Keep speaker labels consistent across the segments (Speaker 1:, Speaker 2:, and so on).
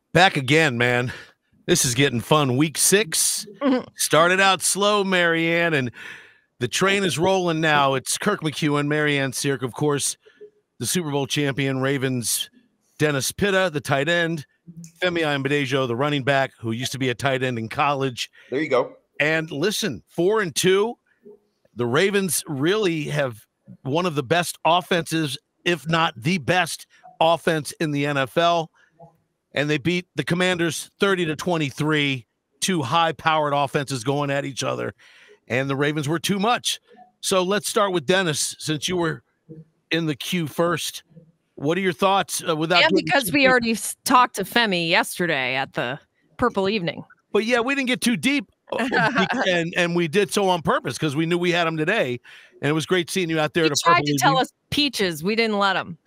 Speaker 1: Back again, man. This is getting fun. Week 6 started out slow, Marianne, and the train is rolling now. It's Kirk McEwen, Marianne Sirk, of course, the Super Bowl champion, Ravens, Dennis Pitta, the tight end, Femi Ayanbadejo, the running back, who used to be a tight end in college.
Speaker 2: There you go.
Speaker 1: And listen, 4-2, the Ravens really have one of the best offenses, if not the best offense in the NFL. And they beat the Commanders 30-23, two high-powered offenses going at each other, and the Ravens were too much. So let's start with Dennis, since you were in the queue first. What are your thoughts?
Speaker 3: Because we already talked to Femi yesterday at the Purple Evening.
Speaker 1: But yeah, we didn't get too deep, and we did so on purpose because we knew we had him today, and it was great seeing you out there.
Speaker 3: He tried to tell us peaches. We didn't let him.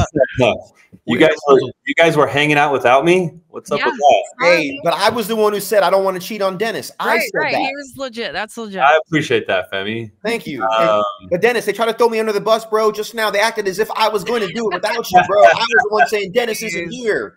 Speaker 4: You guys were hanging out without me? What's up with that?
Speaker 2: Hey, but I was the one who said I don't want to cheat on Dennis. I said that.
Speaker 3: He was legit. That's legit.
Speaker 4: I appreciate that, Femi.
Speaker 2: Thank you. But Dennis, they tried to throw me under the bus, bro. Just now, they acted as if I was going to do it without you, bro. I was the one saying Dennis isn't here.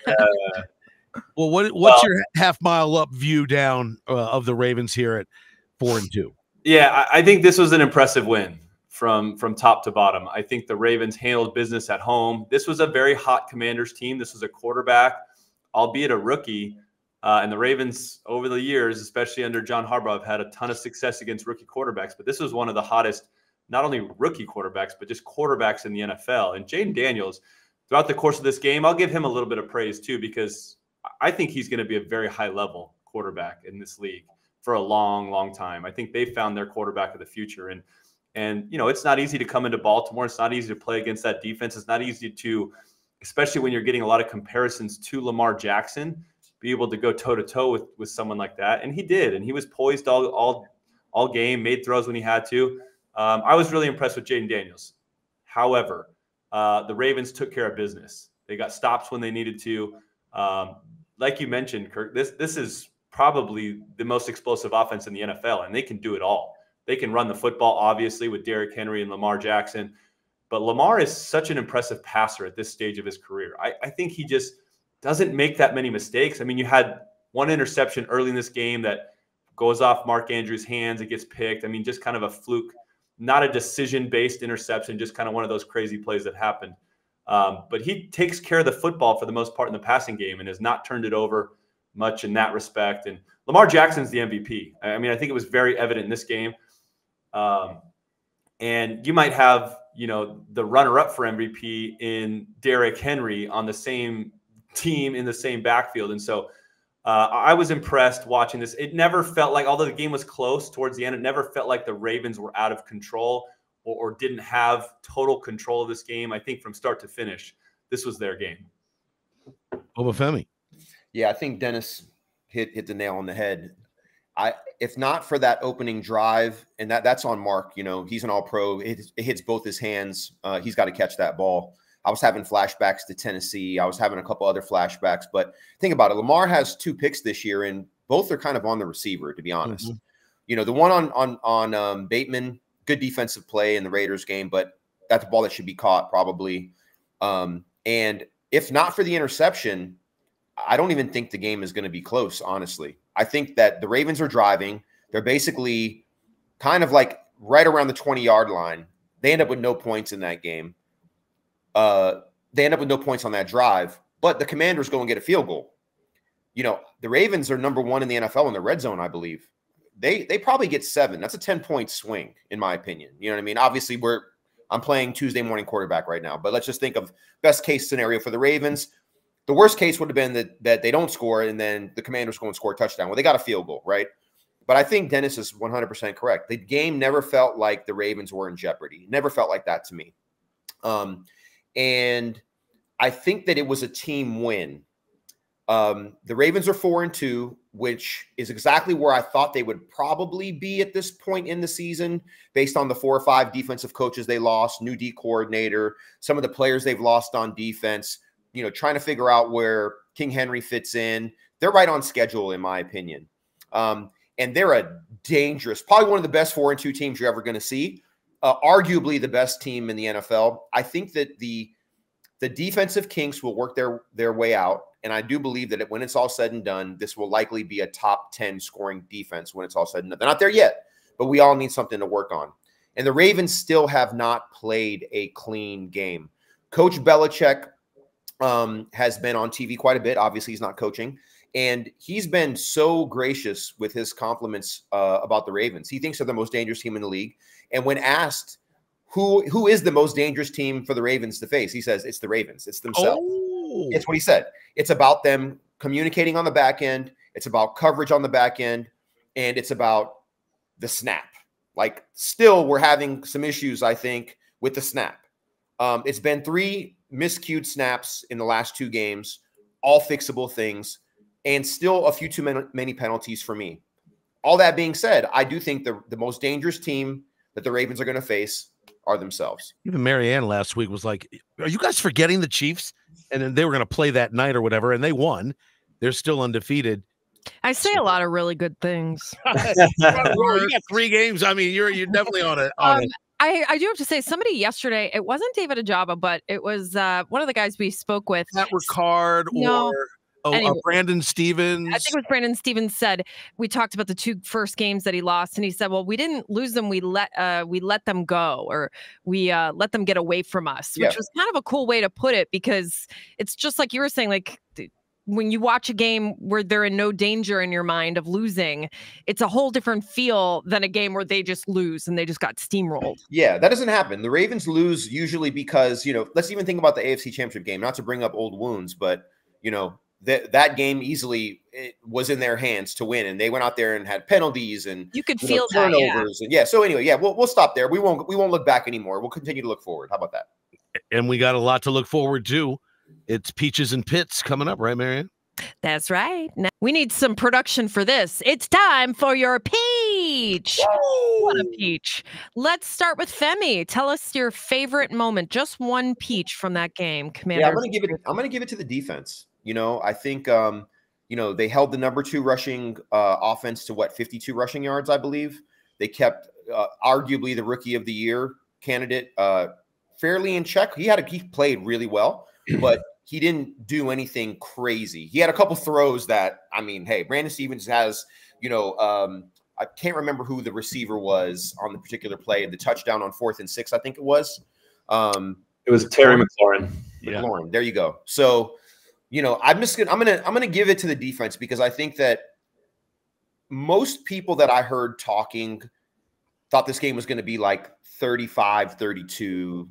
Speaker 1: Well, what's your half-mile up view down of the Ravens here at 4-2?
Speaker 4: Yeah, I think this was an impressive win from top to bottom. I think the Ravens handled business at home. This was a very hot Commanders team. This was a quarterback, albeit a rookie. And the Ravens, over the years, especially under John Harbaugh, have had a ton of success against rookie quarterbacks. But this was one of the hottest, not only rookie quarterbacks, but just quarterbacks in the NFL. And Jayden Daniels, throughout the course of this game, I'll give him a little bit of praise too, because I think he's going to be a very high-level quarterback in this league for a long, long time. I think they found their quarterback of the future. And you know, it's not easy to come into Baltimore. It's not easy to play against that defense. It's not easy to, especially when you're getting a lot of comparisons to Lamar Jackson, be able to go toe-to-toe with someone like that. And he did. And he was poised all game, made throws when he had to. I was really impressed with Jayden Daniels. However, the Ravens took care of business. They got stops when they needed to. Like you mentioned, Kirk, this is probably the most explosive offense in the NFL, and they can do it all. They can run the football, obviously, with Derrick Henry and Lamar Jackson. But Lamar is such an impressive passer at this stage of his career. I think he just doesn't make that many mistakes. I mean, you had one interception early in this game that goes off Mark Andrews' hands. It gets picked. I mean, just kind of a fluke, not a decision-based interception, just kind of one of those crazy plays that happened. But he takes care of the football for the most part in the passing game and has not turned it over much in that respect. And Lamar Jackson's the MVP. I mean, I think it was very evident in this game. And you might have, you know, the runner-up for MVP in Derrick Henry on the same team in the same backfield. And so I was impressed watching this. It never felt like, although the game was close towards the end, it never felt like the Ravens were out of control or didn't have total control of this game. I think from start to finish, this was their game.
Speaker 1: Obafemi.
Speaker 2: Yeah, I think Dennis hit the nail on the head. If not for that opening drive, and that's on Mark, you know, he's an all-pro. It hits both his hands. He's got to catch that ball. I was having flashbacks to Tennessee. I was having a couple other flashbacks. But think about it. Lamar has 2 picks this year, and both are kind of on the receiver, to be honest. Mm-hmm. You know, the one on Bateman, good defensive play in the Raiders game, but that's a ball that should be caught probably. And if not for the interception, I don't even think the game is going to be close, honestly. I think that the Ravens are driving. They're basically kind of like right around the 20-yard line. They end up with no points in that game. They end up with no points on that drive, but the Commanders go and get a field goal. You know, the Ravens are number 1 in the NFL in the red zone, I believe. They probably get 7. That's a 10-point swing, in my opinion. You know what I mean? Obviously, I'm playing Tuesday morning quarterback right now, but let's just think of best case scenario for the Ravens. The worst case would have been that they don't score and then the Commanders go and score a touchdown. Well, they got a field goal, right? But I think Dennis is 100% correct. The game never felt like the Ravens were in jeopardy. Never felt like that to me. And I think that it was a team win. The Ravens are 4-2, which is exactly where I thought they would probably be at this point in the season, based on the 4 or 5 defensive coaches they lost, new D coordinator, some of the players they've lost on defense, you know, trying to figure out where King Henry fits in. They're right on schedule, in my opinion. And they're a dangerous, probably one of the best 4-2 teams you're ever going to see. Arguably the best team in the NFL. I think that the The defensive kinks will work their way out. And I do believe that when it's all said and done, this will likely be a top 10 scoring defense when it's all said and done. They're not there yet, but we all need something to work on. And the Ravens still have not played a clean game. Coach Belichick has been on TV quite a bit. Obviously, he's not coaching. And he's been so gracious with his compliments about the Ravens. He thinks they're the most dangerous team in the league. And when asked who is the most dangerous team for the Ravens to face, he says it's the Ravens. It's themselves.
Speaker 1: Oh.
Speaker 2: It's what he said. It's about them communicating on the back end. It's about coverage on the back end. And it's about the snap. Like, still, we're having some issues, I think, with the snap. It's been 3 miscued snaps in the last 2 games, all fixable things, and still a few too many penalties for me. All that being said, I do think the most dangerous team that the Ravens are going to face are themselves.
Speaker 1: Even Marianne last week was like, are you guys forgetting the Chiefs? And then they were going to play that night or whatever, and they won. They're still undefeated.
Speaker 3: I say a lot of really good things.
Speaker 1: You got 3 games. I mean, you're definitely on it.
Speaker 3: I do have to say, somebody yesterday, it wasn't David Ajaba, but it was one of the guys we spoke with.
Speaker 1: Matt Ricard or Brandon Stevens.
Speaker 3: I think it was Brandon Stevens said, we talked about the 2 first games that he lost. And he said, well, we didn't lose them. We let them go, or we let them get away from us, which was kind of a cool way to put it, because it's just like you were saying, like, when you watch a game where they're in no danger in your mind of losing, it's a whole different feel than a game where they just lose and they just got steamrolled.
Speaker 2: Yeah, that doesn't happen. The Ravens lose usually because, let's even think about the AFC Championship game, not to bring up old wounds, but, that game easily was in their hands to win. And they went out there and had penalties and
Speaker 3: you could feel
Speaker 2: turnovers.
Speaker 3: that.
Speaker 2: And so anyway, we'll stop there. We won't look back anymore. We'll continue to look forward. How about that?
Speaker 1: And we got a lot to look forward to. It's Peaches and Pits coming up, right, Marianne?
Speaker 3: That's right. Now, we need some production for this. It's time for your peach.
Speaker 1: Whoa.
Speaker 3: What a peach. Let's start with Femi. Tell us your favorite moment. Just one peach from that game, Commander.
Speaker 2: Yeah, I'm gonna give it to the defense. I think they held the number 2 rushing offense to 52 rushing yards, I believe. They kept arguably the rookie of the year candidate fairly in check. He played really well, but he didn't do anything crazy. He had a couple throws that, I mean, hey, Brandon Stevens has, I can't remember who the receiver was on the particular play, the touchdown on 4th and 6, I think it was.
Speaker 4: It was Terry McLaurin.
Speaker 2: McLaurin, there you go. So, I'm gonna give it to the defense, because I think that most people that I heard talking thought this game was going to be like 35-32,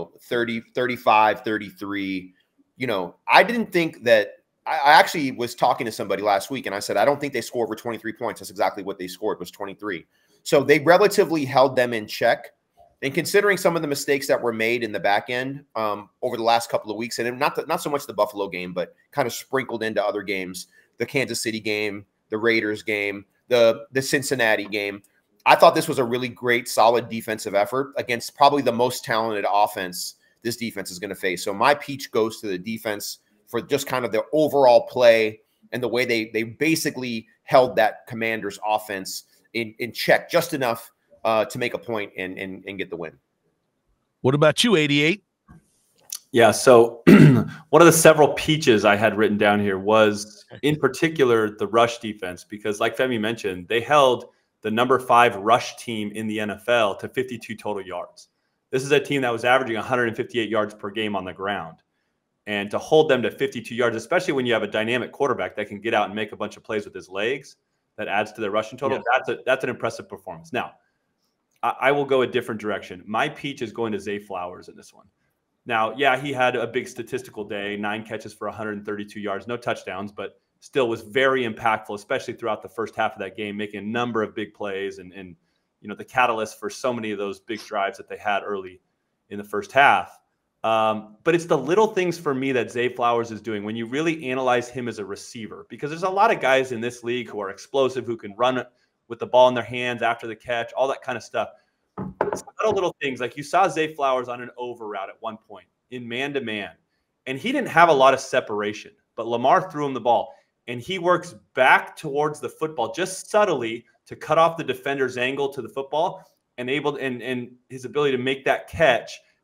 Speaker 2: 35-33. I didn't think that. I actually was talking to somebody last week, and I said, I don't think they scored over 23 points. That's exactly what they scored, was 23. So they relatively held them in check. And considering some of the mistakes that were made in the back end over the last couple of weeks, and not so much the Buffalo game, but kind of sprinkled into other games, the Kansas City game, the Raiders game, the Cincinnati game, I thought this was a really great, solid defensive effort against probably the most talented offense this defense is going to face. So my peach goes to the defense for just kind of their overall play and the way they basically held that Commanders offense in check just enough to make a point and get the win.
Speaker 1: What about you, 88?
Speaker 4: Yeah, so one of the several peaches I had written down here was, in particular, the rush defense, because like Femi mentioned, they held the number 5 rush team in the NFL to 52 total yards. This is a team that was averaging 158 yards per game on the ground. And to hold them to 52 yards, especially when you have a dynamic quarterback that can get out and make a bunch of plays with his legs, that adds to their rushing total. Yeah. That's an impressive performance. Now, I will go a different direction. My peach is going to Zay Flowers in this one. Now, yeah, he had a big statistical day, 9 catches for 132 yards, no touchdowns, but still was very impactful, especially throughout the first half of that game, making a number of big plays and the catalyst for so many of those big drives that they had early in the first half. But it's the little things for me that Zay Flowers is doing when you really analyze him as a receiver, because there's a lot of guys in this league who are explosive, who can run with the ball in their hands after the catch, all that kind of stuff. It's little things, like you saw Zay Flowers on an over route at one point in man-to-man, and he didn't have a lot of separation, but Lamar threw him the ball, and he works back towards the football just subtly to cut off the defender's angle to the football, and his ability to make that catch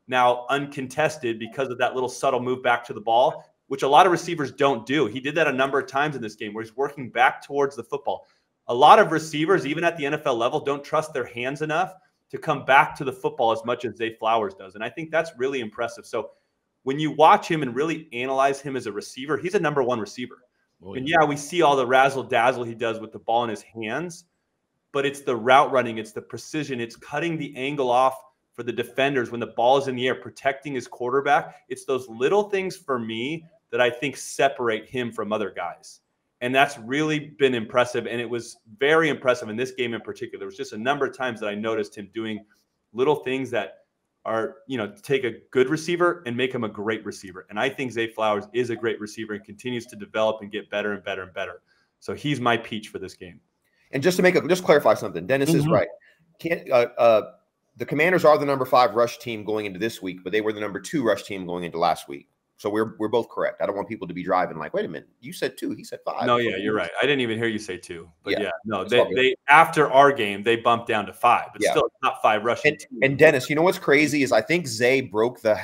Speaker 4: now uncontested because of that little subtle move back to the ball, which a lot of receivers don't do. He did that a number of times in this game where he's working back towards the football. A lot of receivers, even at the NFL level, don't trust their hands enough to come back to the football as much as Zay Flowers does. And I think that's really impressive. So when you watch him and really analyze him as a receiver, he's a number one receiver. Oh, yeah. And yeah, we see all the razzle dazzle he does with the ball in his hands, but it's the route running, it's the precision, it's cutting the angle off for the defenders when the ball is in the air, protecting his quarterback. It's those little things for me that I think separate him from other guys. And that's really been impressive. And it was very impressive in this game in particular. There was just a number of times that I noticed him doing little things that are, take a good receiver and make him a great receiver. And I think Zay Flowers is a great receiver and continues to develop and get better and better and better. So he's my peach for this game.
Speaker 2: And just to clarify something, Dennis is right. The Commanders are the number 5 rush team going into this week, but they were the number 2 rush team going into last week. So we're both correct. I don't want people to be driving like, wait a minute, you said 2, he said 5.
Speaker 4: No, yeah, you're right. I didn't even hear you say 2. But no, they after our game, they bumped down to 5, but still top 5 rushing.
Speaker 2: And Dennis, you know what's crazy is I think Zay broke the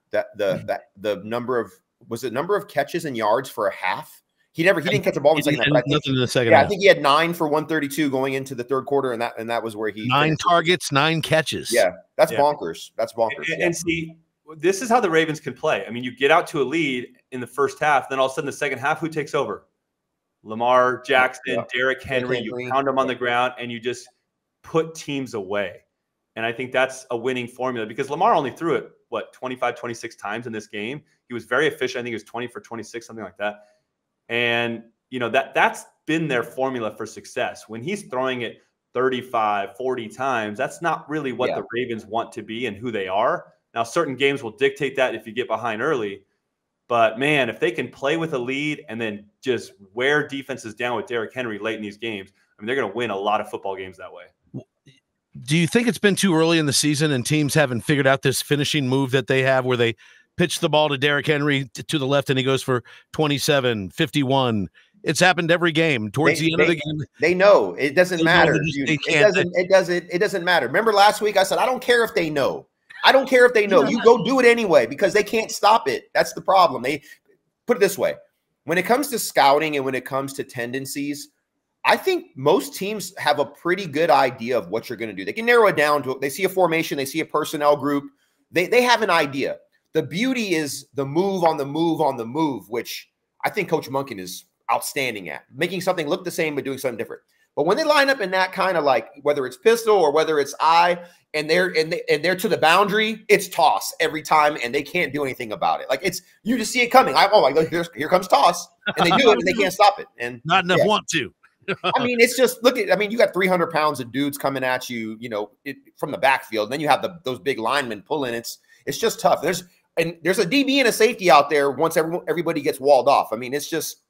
Speaker 2: number of catches and yards for a half. He didn't catch a ball in the second half.
Speaker 1: Nothing in the second half.
Speaker 2: I think he had 9 for 132 going into the third quarter, and that was where he
Speaker 1: 9 targets, 9 catches.
Speaker 2: Yeah, that's bonkers. That's bonkers.
Speaker 4: And see, this is how the Ravens can play. I mean, you get out to a lead in the first half, then all of a sudden the second half, who takes over? Lamar Jackson, Derrick Henry. You pound them on the ground, and you just put teams away. And I think that's a winning formula because Lamar only threw it, 25, 26 times in this game. He was very efficient. I think he was 20 for 26, something like that. And, that's been their formula for success. When he's throwing it 35, 40 times, that's not really what the Ravens want to be and who they are. Now, certain games will dictate that if you get behind early. But, man, if they can play with a lead and then just wear defenses down with Derrick Henry late in these games, I mean, they're going to win a lot of football games that way.
Speaker 1: Do you think it's been too early in the season and teams haven't figured out this finishing move that they have where they pitch the ball to Derrick Henry to the left and he goes for 27, 51? It's happened every game. Towards the end of the game,
Speaker 2: they know it doesn't matter. It doesn't matter. Remember last week I said I don't care if they know. I don't care if they know. You go do it anyway because they can't stop it. That's the problem. They put it this way. When it comes to scouting and when it comes to tendencies, I think most teams have a pretty good idea of what you're going to do. They can narrow it down to they see a formation, they see a personnel group. They have an idea. The beauty is the move on the move on the move, which I think Coach Monken is outstanding at, making something look the same but doing something different. But when they line up in that kind of like whether it's pistol or whether it's eye, and they're to the boundary, it's toss every time, and they can't do anything about it. Like you just see it coming. Here comes toss, and they do it, and they can't stop it. And
Speaker 1: not enough want to.
Speaker 2: I mean, it's just you got 300 pounds of dudes coming at you, from the backfield. And then you have those big linemen pulling. It's just tough. There's a DB and a safety out there once everybody gets walled off. I mean, it's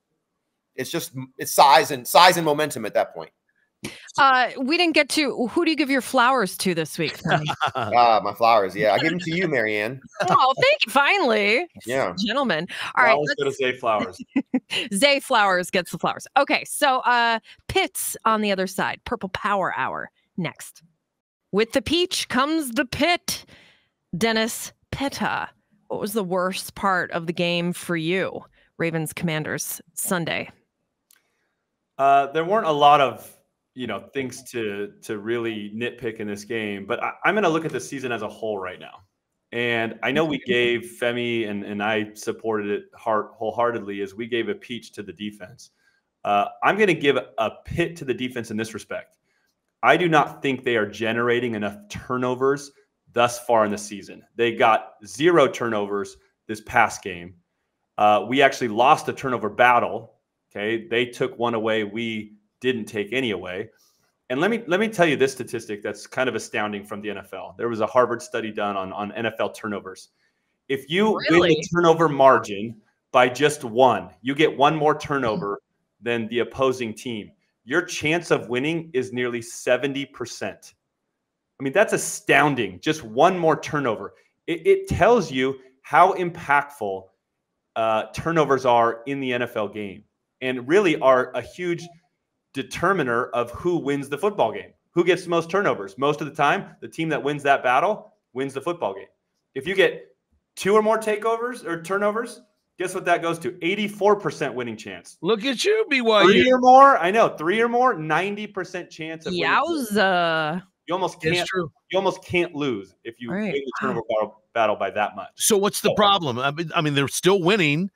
Speaker 2: size and momentum at that point.
Speaker 3: We didn't get to who do you give your flowers to this week?
Speaker 2: My flowers. Yeah, I give them to you, Marianne.
Speaker 3: Oh, thank you. Finally, gentlemen. All right,
Speaker 4: let's go to Zay Flowers.
Speaker 3: Zay Flowers gets the flowers. Okay, so Pitts on the other side. Purple Power Hour next. With the peach comes the pit. Dennis Pitta. What was the worst part of the game for you? Ravens Commanders Sunday.
Speaker 4: There weren't a lot of things to really nitpick in this game, but I'm going to look at the season as a whole right now. And I know we gave Femi and I supported it wholeheartedly as we gave a peach to the defense. I'm going to give a pit to the defense in this respect. I do not think they are generating enough turnovers thus far in the season. They got 0 turnovers this past game. We actually lost a turnover battle. Okay, they took one away. We didn't take any away. And let me tell you this statistic that's kind of astounding from the NFL. There was a Harvard study done on NFL turnovers. If you win the turnover margin by just 1, you get 1 more turnover than the opposing team. Your chance of winning is nearly 70%. I mean, that's astounding. Just 1 more turnover. It tells you how impactful turnovers are in the NFL game and really are a huge determiner of who wins the football game. Who gets the most turnovers? Most of the time, the team that wins that battle wins the football game. If you get 2 or more takeovers or turnovers, guess what that goes to? 84% winning chance.
Speaker 1: Look at you, BYU.
Speaker 4: 3 or more, I know, 3 or more, 90% chance of winning.
Speaker 3: Yowza.
Speaker 4: You almost
Speaker 1: It's
Speaker 4: can't.
Speaker 1: true.
Speaker 4: You almost can't lose if you win the turnover battle by that much.
Speaker 1: So what's the problem? I mean, they're still winning,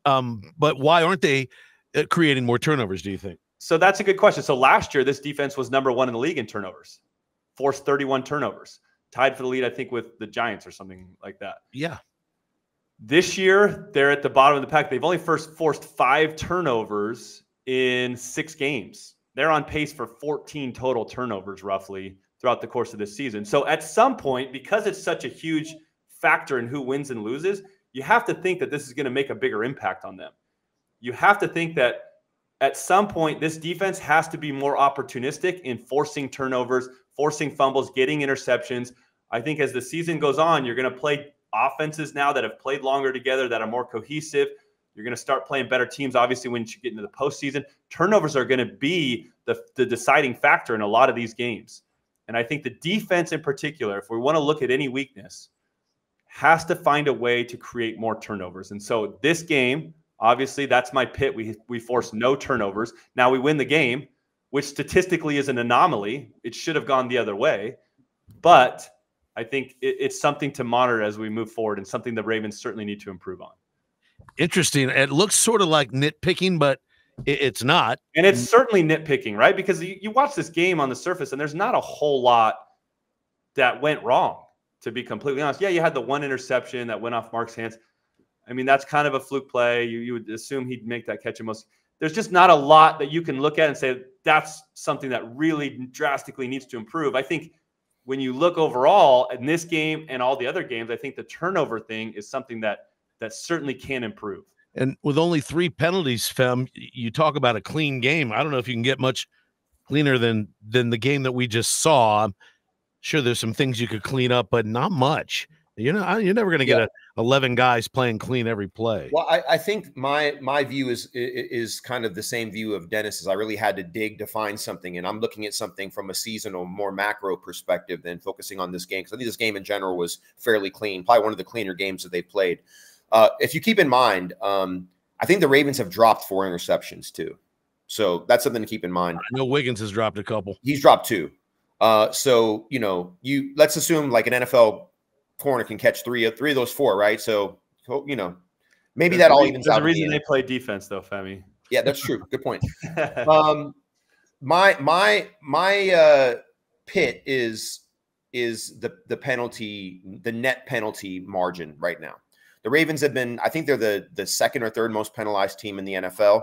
Speaker 1: but why aren't they creating more turnovers, do you think?
Speaker 4: So that's a good question. So last year, this defense was #1 in the league in turnovers, forced 31 turnovers, tied for the lead, I think, with the Giants or something like that.
Speaker 1: Yeah.
Speaker 4: This year, they're at the bottom of the pack. They've only forced 5 turnovers in 6 games. They're on pace for 14 total turnovers, roughly, throughout the course of this season. So at some point, because it's such a huge factor in who wins and loses, you have to think that this is going to make a bigger impact on them. You have to think that at some point, this defense has to be more opportunistic in forcing turnovers, forcing fumbles, getting interceptions. I think as the season goes on, you're going to play offenses now that have played longer together, that are more cohesive. You're going to start playing better teams, obviously, when you get into the postseason. Turnovers are going to be the deciding factor in a lot of these games. And I think the defense in particular, if we want to look at any weakness, has to find a way to create more turnovers. And so this game, obviously, that's my pit. We forced no turnovers. Now we win the game, which statistically is an anomaly. It should have gone the other way. But I think it's something to monitor as we move forward and something the Ravens certainly need to improve on.
Speaker 1: Interesting. It looks sort of like nitpicking, but it's not.
Speaker 4: And it's certainly nitpicking, right? Because you watch this game on the surface, and there's not a whole lot that went wrong, to be completely honest. Yeah, you had the one interception that went off Mark's hands. I mean, that's kind of a fluke play. You would assume he'd make that catch. There's just not a lot that you can look at and say that's something that really drastically needs to improve. I think when you look overall in this game and all the other games, I think the turnover thing is something that certainly can improve.
Speaker 1: And with only 3 penalties, Fem, you talk about a clean game. I don't know if you can get much cleaner than the game that we just saw. I'm sure there's some things you could clean up, but not much. You're never going to get 11 guys playing clean every play.
Speaker 2: Well, I think my view is kind of the same view of Dennis's. I really had to dig to find something, and I'm looking at something from a seasonal, more macro perspective than focusing on this game, because I think this game in general was fairly clean, probably one of the cleaner games that they've played. If you keep in mind, I think the Ravens have dropped 4 interceptions too. So that's something to keep in mind.
Speaker 1: I know Wiggins has dropped a couple.
Speaker 2: He's dropped 2. So, let's assume like an NFL corner can catch 3 of those 4, right? So, maybe that all evens out.
Speaker 4: There's a reason they play defense though, Femi.
Speaker 2: Yeah, that's true. Good point. My pit is the penalty, the net penalty margin right now. The Ravens have been, I think they're the second or third most penalized team in the NFL.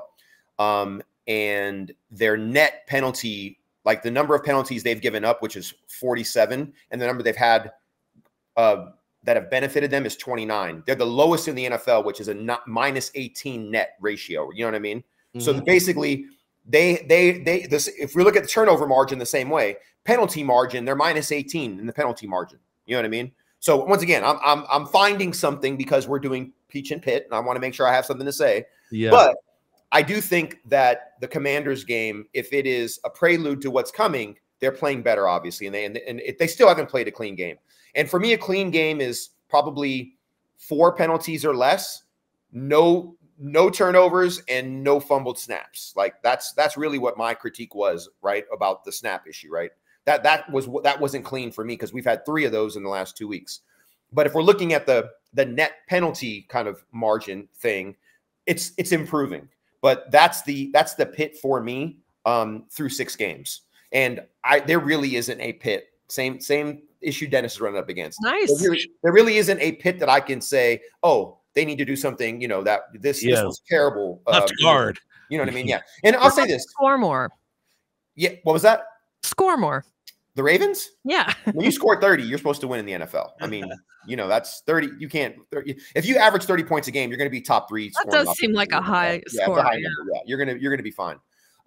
Speaker 2: And their net penalty, like the number of penalties they've given up, which is 47, and the number they've had that have benefited them is 29. They're the lowest in the NFL, which is a -18 net ratio. You know what I mean? Mm-hmm. So basically, if we look at the turnover margin the same way, penalty margin, they're -18 in the penalty margin. You know what I mean? So once again, I'm finding something because we're doing Peach and Pit, and I want to make sure I have something to say.
Speaker 1: Yeah.
Speaker 2: But I do think that the Commanders game, if it is a prelude to what's coming, they're playing better, obviously, and they still haven't played a clean game. And for me, a clean game is probably 4 penalties or less, no turnovers, and no fumbled snaps. Like that's really what my critique was, right, about the snap issue, right? That wasn't clean for me because we've had 3 of those in the last 2 weeks. But if we're looking at the net penalty kind of margin thing, it's improving. But that's the pit for me through 6 games. And there really isn't a pit. Same issue Dennis is running up against.
Speaker 3: Nice.
Speaker 2: There really isn't a pit that I can say, oh, they need to do something, that this was terrible.
Speaker 1: Left guard.
Speaker 2: You know what I mean? Yeah. And I'll say this.
Speaker 3: Score more.
Speaker 2: Yeah. What was that?
Speaker 3: Score more.
Speaker 2: The Ravens?
Speaker 3: Yeah.
Speaker 2: When you score 30, you're supposed to win in the NFL. I mean, that's 30. You can't. If you average 30 points a game, you're going to be top 3.
Speaker 3: That does seem like a high score.
Speaker 2: Yeah, you're going to be fine.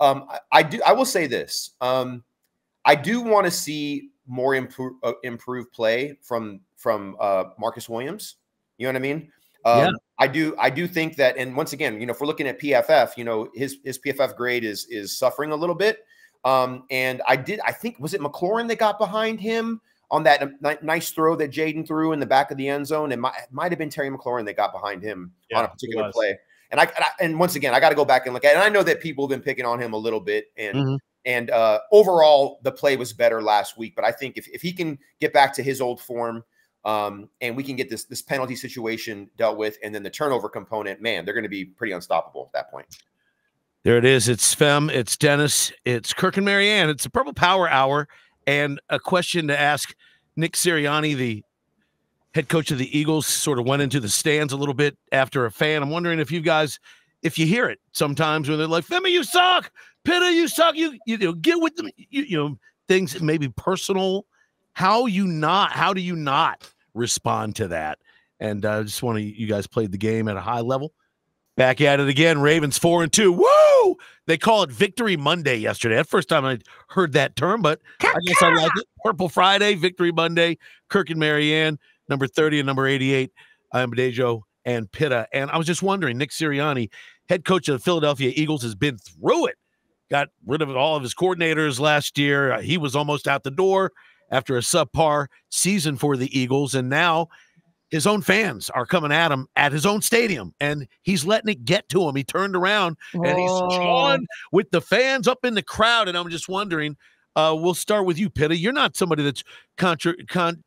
Speaker 2: I will say this. I do want to see more improved play from Marcus Williams. You know what I mean?
Speaker 1: Yeah.
Speaker 2: I do think that, and once again, if we're looking at PFF, his PFF grade is suffering a little bit. And I think, was it McLaurin that got behind him? on that nice throw that Jayden threw in the back of the end zone. It might have been Terry McLaurin that got behind him on a particular play. And once again, I got to go back and look at it. And I know that people have been picking on him a little bit. And overall, the play was better last week. But I think if he can get back to his old form, and we can get this penalty situation dealt with, and then the turnover component, man, they're going to be pretty unstoppable at that point.
Speaker 1: There it is. It's Fem, it's Dennis, it's Kirk and Marianne. It's the Purple Power Hour. And a question to ask Nick Sirianni, the head coach of the Eagles, sort of went into the stands a little bit after a fan. I'm wondering if you guys, if you hear it sometimes when they're like, Femi, you suck. Pitta, you suck. You know, get with them. You know, things maybe personal. How do you not respond to that? And I just want you guys played the game at a high level. Back at it again. Ravens 4-2. Woo! They call it Victory Monday yesterday. That's the first time I heard that term, but I guess I like it. Purple Friday, Victory Monday. Kirk and Marianne, number 30 and number 88. I am Dejo and Pitta. And I was just wondering, Nick Sirianni, head coach of the Philadelphia Eagles, has been through it. Got rid of all of his coordinators last year. He was almost out the door after a subpar season for the Eagles. And now his own fans are coming at him at his own stadium, and he's letting it get to him. He turned around and he's jawing with the fans up in the crowd. And I'm just wondering, we'll start with you, Pitta. You're not somebody that's confrontational.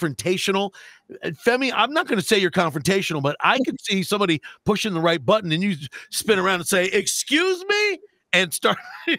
Speaker 1: Femi, I'm not going to say you're confrontational, but I could see somebody pushing the right button and you spin around and say, excuse me, and start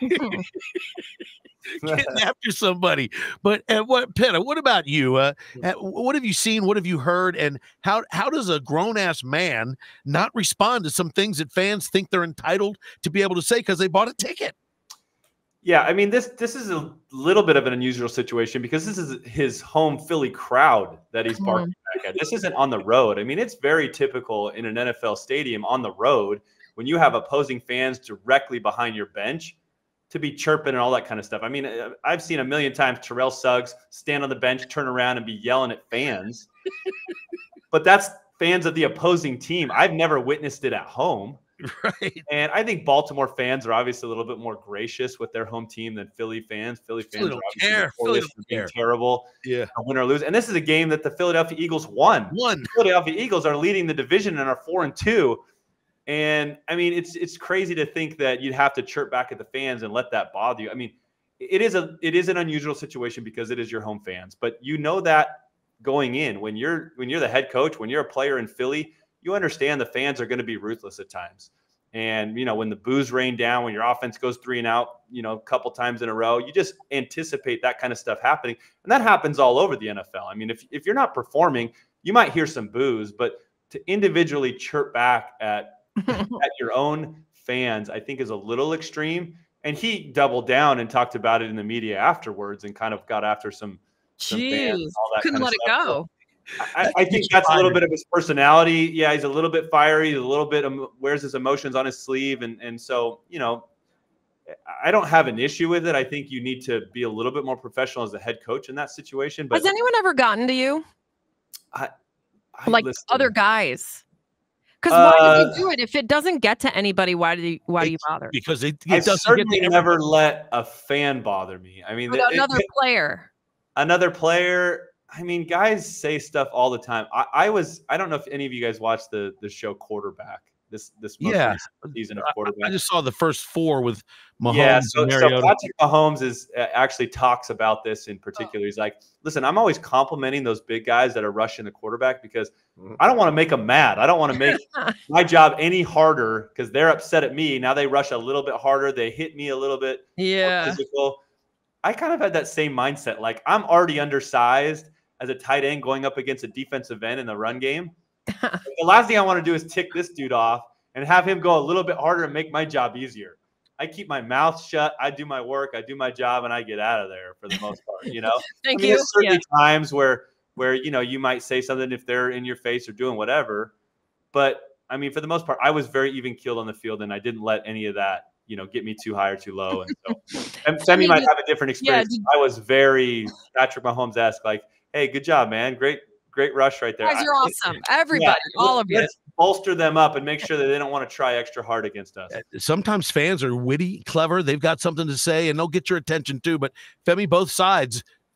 Speaker 1: getting after somebody. But Pitta, what about you? What have you seen? What have you heard? And how does a grown-ass man not respond to some things that fans think they're entitled to be able to say because they bought a ticket?
Speaker 4: Yeah, I mean, this is a little bit of an unusual situation because this is his home Philly crowd that he's barking back at. This isn't on the road. I mean, it's very typical in an NFL stadium on the road when you have opposing fans directly behind your bench to be chirping and all that kind of stuff. I mean, I've seen a million times Terrell Suggs stand on the bench, turn around and be yelling at fans. But that's fans of the opposing team. I've never witnessed it at home.
Speaker 1: Right.
Speaker 4: And I think Baltimore fans are obviously a little bit more gracious with their home team than Philly fans. Philly fans are obviously being terrible.
Speaker 1: Yeah.
Speaker 4: Win or lose. And this is a game that the Philadelphia Eagles won. The Philadelphia Eagles are leading the division and are 4-2. And I mean, it's crazy to think that you'd have to chirp back at the fans and let that bother you. I mean, it is an unusual situation because it is your home fans, but you know that going in when you're the head coach, when you're a player in Philly, you understand the fans are going to be ruthless at times. And, you know, when the boos rain down, when your offense goes 3 and out, you know, a couple times in a row, you just anticipate that kind of stuff happening. And that happens all over the NFL. I mean, if you're not performing, you might hear some boos, but to individually chirp back at your own fans, I think is a little extreme. And he doubled down and talked about it in the media afterwards and kind of got after some fans and all that.
Speaker 3: Couldn't let it go.
Speaker 4: I think that's a little bit of his personality. Yeah, he's a little bit fiery. He's a little bit wears his emotions on his sleeve. And so, you know, I don't have an issue with it. I think you need to be a little bit more professional as a head coach in that situation. But
Speaker 3: has anyone ever gotten to you? Like other guys? Because why did you do it? If it doesn't get to anybody, why do you bother?
Speaker 1: Because it
Speaker 4: I certainly never let a fan bother me. I mean,
Speaker 3: another player.
Speaker 4: I mean, guys say stuff all the time. I don't know if any of you guys watched the show Quarterback. This most recent season of Quarterback.
Speaker 1: I just saw the first 4 with Mahomes.
Speaker 4: Yeah, so Patrick Mahomes actually talks about this in particular. He's like, listen, I'm always complimenting those big guys that are rushing the quarterback because I don't want to make them mad. I don't want to make my job any harder because they're upset at me. Now they rush a little bit harder. They hit me a little bit more physical. I kind of had that same mindset. Like, I'm already undersized as a tight end going up against a defensive end in the run game. The last thing I want to do is tick this dude off and have him go a little bit harder and make my job easier. I keep my mouth shut. I do my work. I do my job, and I get out of there for the most part. You know,
Speaker 3: Thank you.
Speaker 4: There's certainly times where you know you might say something if they're in your face or doing whatever, but I mean, for the most part, I was very even keeled on the field, and I didn't let any of that get me too high or too low. And so, and Femi might have a different experience. I was very Patrick Mahomes-esque, like, hey, good job, man. Great rush right there.
Speaker 3: Guys, you're awesome. Everybody, all of you.
Speaker 4: Let's bolster them up and make sure that they don't want to try extra hard against us.
Speaker 1: Sometimes fans are witty, clever. They've got something to say, and they'll get your attention too. But Femi, both sides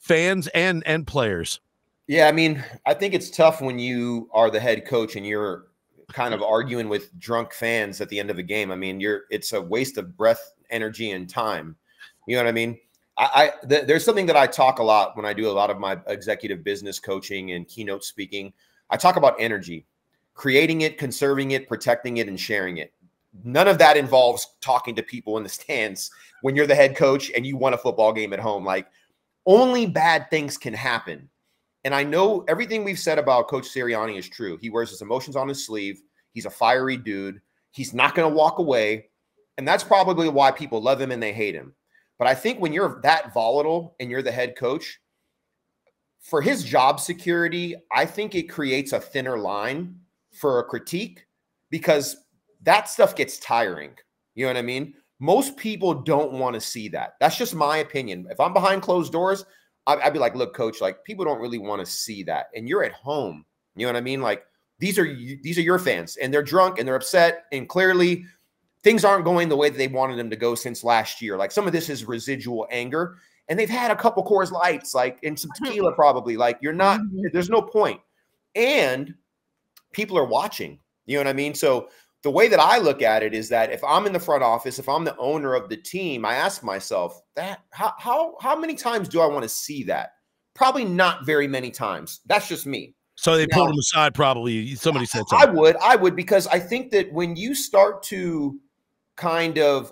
Speaker 1: fans and players.
Speaker 2: Yeah, I mean, I think it's tough when you are the head coach and you're kind of arguing with drunk fans at the end of a game. I mean, it's a waste of breath, energy, and time. You know what I mean? There's something that I talk a lot when I do a lot of my executive business coaching and keynote speaking. I talk about energy, creating it, conserving it, protecting it, and sharing it. None of that involves talking to people in the stands when you're the head coach and you won a football game at home. Like, only bad things can happen. And I know everything we've said about Coach Sirianni is true. He wears his emotions on his sleeve. He's a fiery dude. He's not going to walk away. And that's probably why people love him and they hate him. But I think when you're that volatile and you're the head coach, for his job security, I think it creates a thinner line for a critique, because that stuff gets tiring. You know what I mean? Most people don't want to see that. That's just my opinion. If I'm behind closed doors, I'd be like, look, coach, like, people don't really want to see that. And you're at home. You know what I mean? Like, these are your fans, and they're drunk and they're upset. And clearly things aren't going the way that they wanted them to go since last year. Like, some of this is residual anger, and they've had a couple Coors Lights, like, and some tequila probably. Like, there's no point. And people are watching. You know what I mean? So the way that I look at it is that if I'm in the front office, if I'm the owner of the team, I ask myself that how many times do I want to see that? Probably not very many times. That's just me.
Speaker 1: So they pulled him aside. Probably somebody said something.
Speaker 2: I would, because I think that when you start to kind of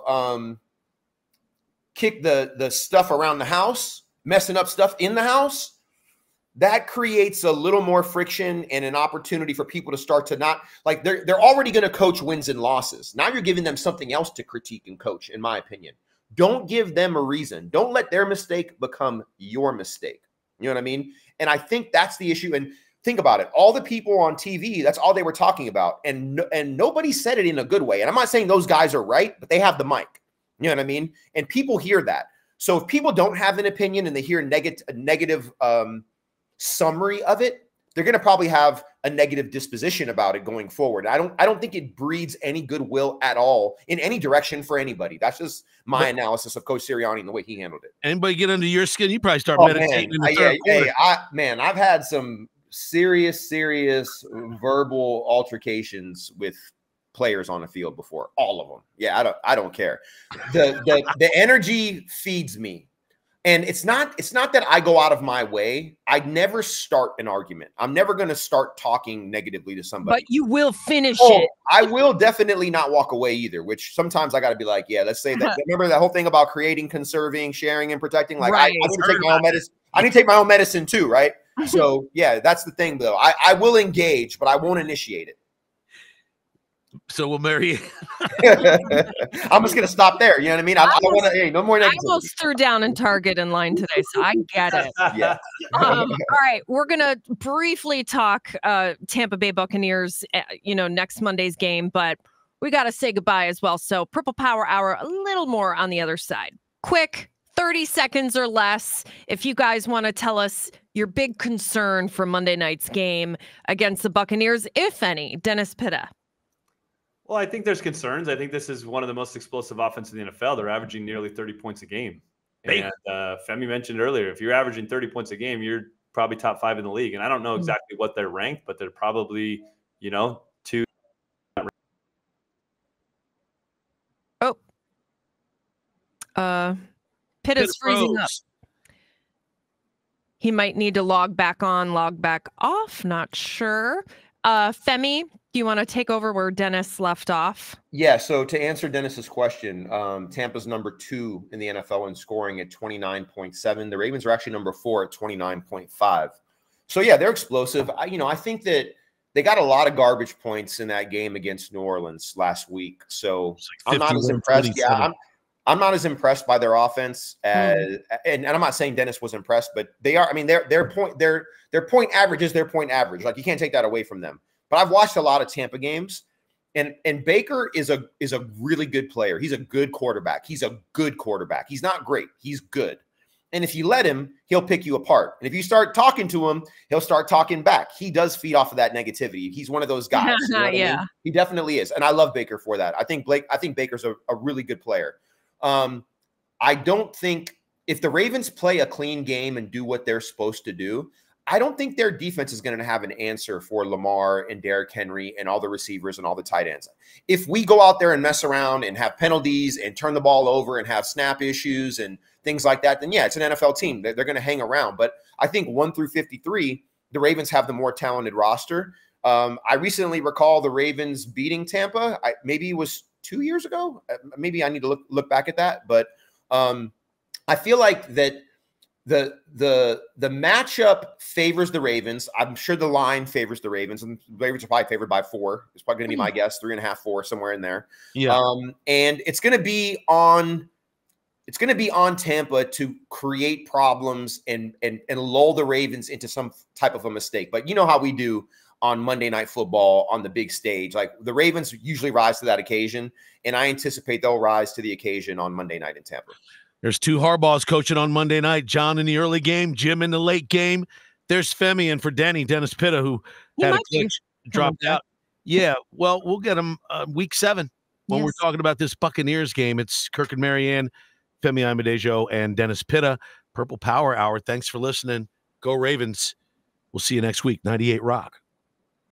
Speaker 2: kick the stuff around the house, messing up stuff in the house, that creates a little more friction and an opportunity for people to start to not, like, they're already going to coach wins and losses. Now you're giving them something else to critique and coach, in my opinion. Don't give them a reason. Don't let their mistake become your mistake. You know what I mean? And I think that's the issue. And think about it. All the people on TV, that's all they were talking about. And nobody said it in a good way. And I'm not saying those guys are right, but they have the mic. You know what I mean? And people hear that. So if people don't have an opinion and they hear a negative summary of it, they're going to probably have a negative disposition about it going forward. I don't think it breeds any goodwill at all in any direction for anybody. That's just my analysis of Coach Sirianni and the way he handled it.
Speaker 1: Anybody get under your skin, you probably start meditating in the third quarter.
Speaker 2: I've had some serious verbal altercations with players on the field before. All of them. Yeah, I don't care. The energy feeds me. And it's not that I go out of my way. I never start an argument. I'm never going to start talking negatively to somebody.
Speaker 3: But you will finish it.
Speaker 2: I will definitely not walk away either, which sometimes I got to be like, yeah, let's say that. Remember that whole thing about creating, conserving, sharing, and protecting? Like, right. I need to take my own medicine. I need to take my own medicine too, right? So, yeah, that's the thing, though. I will engage, but I won't initiate it.
Speaker 1: So we'll marry.
Speaker 2: I'm just gonna stop there. You know what I mean? I don't want to. Hey, no more negativity.
Speaker 3: I almost threw down in Target in line today, so I get it.
Speaker 2: Yeah.
Speaker 3: All right, we're gonna briefly talk Tampa Bay Buccaneers. Next Monday's game, but we got to say goodbye as well. So Purple Power Hour, a little more on the other side. Quick, 30 seconds or less. If you guys want to tell us your big concern for Monday night's game against the Buccaneers, if any, Dennis Pitta.
Speaker 4: Well, I think there's concerns. I think this is one of the most explosive offenses in the NFL. They're averaging nearly 30 points a game. And Femi mentioned earlier, if you're averaging 30 points a game, you're probably top 5 in the league. And I don't know exactly what they're ranked, but they're probably, 2.
Speaker 3: Pitta's freezing up. He might need to log back on, log back off. Not sure. Femi, do you want to take over where Dennis left off?
Speaker 2: Yeah, so to answer Dennis's question, Tampa's number 2 in the NFL in scoring at 29.7. The Ravens are actually number 4 at 29.5. So, yeah, they're explosive. I think that they got a lot of garbage points in that game against New Orleans last week. So I'm not as impressed. Yeah, I'm not as impressed by their offense as, and I'm not saying Dennis was impressed, but they are. I mean, their point average is their point average. Like, you can't take that away from them. But I've watched a lot of Tampa games, and Baker is a really good player. He's a good quarterback. He's not great. He's good. And if you let him, he'll pick you apart. And if you start talking to him, he'll start talking back. He does feed off of that negativity. He's one of those guys. You know what I mean? He definitely is. And I love Baker for that. I think Baker's a really good player. I don't think if the Ravens play a clean game and do what they're supposed to do, I don't think their defense is going to have an answer for Lamar and Derrick Henry and all the receivers and all the tight ends. If we go out there and mess around and have penalties and turn the ball over and have snap issues and things like that, then yeah, it's an NFL team. They're going to hang around. But I think 1 through 53, the Ravens have the more talented roster. I recently recall the Ravens beating Tampa. Maybe it was 2 years ago. Maybe I need to look back at that. But I feel like that the matchup favors the Ravens. I'm sure the line favors the Ravens, and the Ravens are probably favored by 4. It's probably going to be my guess, 3.5, 4, somewhere in there.
Speaker 1: Yeah.
Speaker 2: And it's going to be on Tampa to create problems and lull the Ravens into some type of a mistake. But you know how we do on Monday Night Football on the big stage. Like, the Ravens usually rise to that occasion, and I anticipate they'll rise to the occasion on Monday night in Tampa.
Speaker 1: There's 2 Harbaughs coaching on Monday night. John in the early game, Jim in the late game. There's Femi and for Dennis Pitta, who had a glitch, dropped out. Yeah, well, we'll get him week 7 when we're talking about this Buccaneers game. It's Kirk and Marianne, Femi Amadejo, and Dennis Pitta. Purple Power Hour. Thanks for listening. Go Ravens. We'll see you next week. 98 Rock.